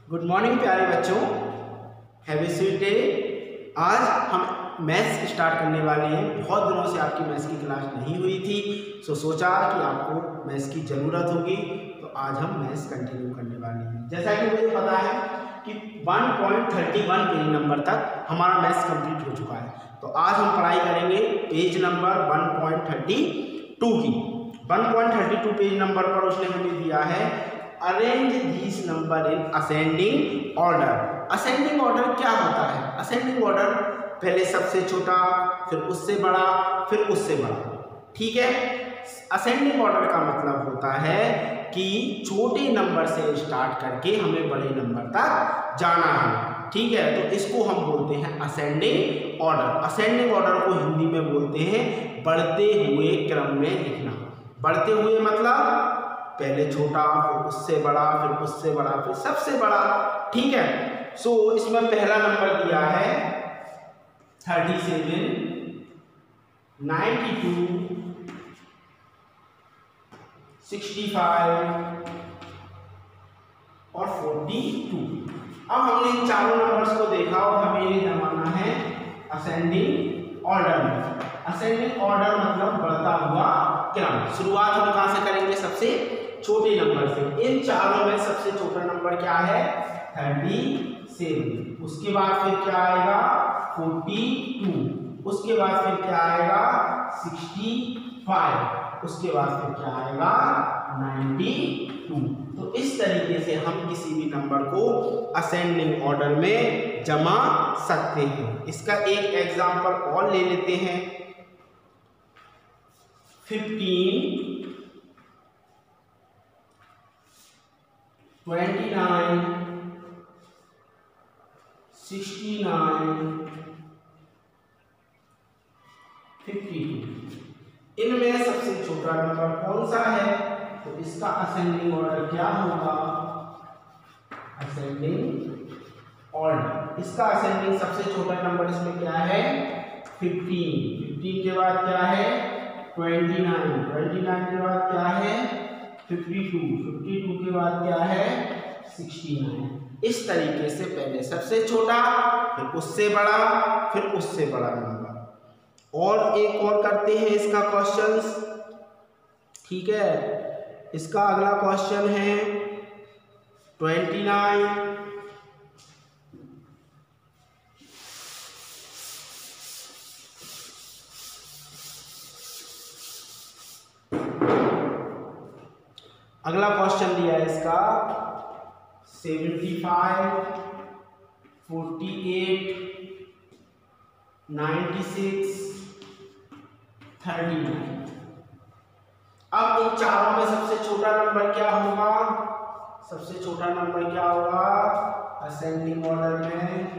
Good morning प्यारे बच्चों, have a sweet day. आज हम मैथ्स स्टार्ट करने वाले हैं। बहुत दिनों से आपकी मैथ्स की क्लास नहीं हुई थी, सोचा कि आपको मैथ्स की ज़रूरत होगी, तो आज हम मैथ्स कंटिन्यू करने वाले हैं। जैसा कि मुझे पता है कि 1.31 पेज नंबर तक हमारा मैथ्स कंप्लीट हो चुका है, तो आज हम पढ़ाई करेंगे पेज नंबर 1.32 की। 1.32 पेज नंबर पर उसने हमें दिया है arrange these number in ascending order. Ascending order क्या होता है? असेंडिंग ऑर्डर पहले सबसे छोटा, फिर उससे बड़ा, फिर उससे बड़ा। ठीक है, असेंडिंग ऑर्डर का मतलब होता है कि छोटे नंबर से स्टार्ट करके हमें बड़े नंबर तक जाना है। ठीक है, तो इसको हम बोलते हैं असेंडिंग ऑर्डर। असेंडिंग ऑर्डर को हिंदी में बोलते हैं बढ़ते हुए क्रम में लिखना। बढ़ते हुए मतलब पहले छोटा, फिर उससे बड़ा, फिर उससे बड़ा, फिर सबसे बड़ा। ठीक है, सो इसमें पहला नंबर दिया है 37, 92, 65 और 42। अब हमने इन चारों नंबर्स को देखा और हमें ये जमाना है असेंडिंग ऑर्डर में। असेंडिंग ऑर्डर मतलब बढ़ता हुआ क्रम। शुरुआत हम कहां से करेंगे? सबसे छोटे नंबर से। इन चारों में सबसे छोटा नंबर क्या है? 37। उसके बाद फिर क्या आएगा? 42। उसके बाद फिर क्या आएगा? 65। उसके बाद फिर क्या आएगा? 92। तो इस तरीके से हम किसी भी नंबर को असेंडिंग ऑर्डर में जमा सकते हैं। इसका एक एग्जांपल और ले लेते हैं। 15, 29, 69, 52। इनमें सबसे छोटा नंबर कौन सा है? तो इसका असेंडिंग ऑर्डर क्या होगा? Ascending order. इसका असेंडिंग सबसे छोटा नंबर इसमें क्या है? 15। 15 के बाद क्या है? 29। 29 के बाद क्या है? 52। 52 के बाद क्या है? 69। इस तरीके से पहले सबसे छोटा, फिर उससे बड़ा, फिर उससे बड़ा नंबर। और एक और करते हैं इसका क्वेश्चंस। ठीक है, इसका अगला क्वेश्चन है 29, अगला क्वेश्चन दिया है इसका 75, 48, 96, 39। अब इन चारों में सबसे छोटा नंबर क्या होगा? सबसे छोटा नंबर क्या होगा असेंडिंग ऑर्डर में?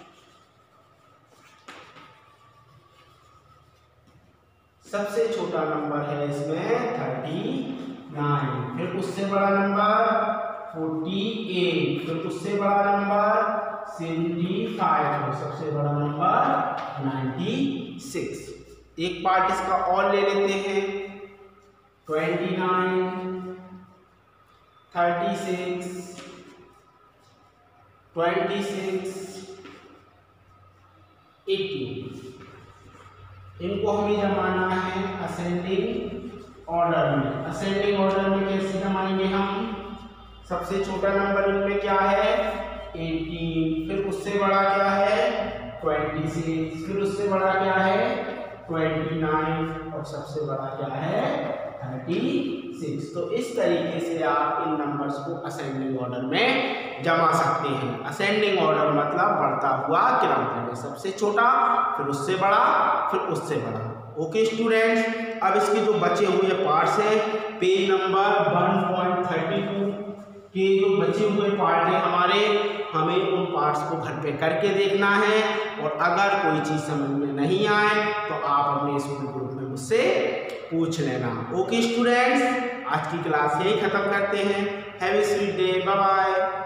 सबसे छोटा नंबर है इसमें 39। फिर उससे बड़ा नंबर 48, फिर उससे बड़ा नंबर 75 और सबसे बड़ा नंबर 96। एक पार्ट इसका और ले लेते हैं। 29, 36, 26, 18। इनको हमें जमाना है असेंडिंग ऑर्डर में। असेंडिंग ऑर्डर में कैसे जमाएंगे हम? सबसे छोटा नंबर इनमें क्या है? 18। फिर उससे बड़ा क्या है? 26। फिर उससे बड़ा क्या है? 29 और सबसे बड़ा क्या है? 36। तो इस तरीके से आप इन नंबर्स को असेंडिंग ऑर्डर में जमा सकते हैं। असेंडिंग ऑर्डर मतलब बढ़ता हुआ क्रम, पहले सबसे छोटा, फिर उससे बड़ा, फिर उससे बड़ा। ओके स्टूडेंट्स, अब इसके जो बचे हुए पार्ट्स हैं, पेज नंबर 1.32 के जो बचे हुए पार्ट हैं हमारे, हमें उन पार्ट्स को घर पे करके देखना है। और अगर कोई चीज़ समझ में नहीं आए तो आप अपने स्कूल ग्रुप में मुझसे पूछ लेना। ओके स्टूडेंट्स, आज की क्लास यही खत्म करते हैं। Have a sweet day, bye bye.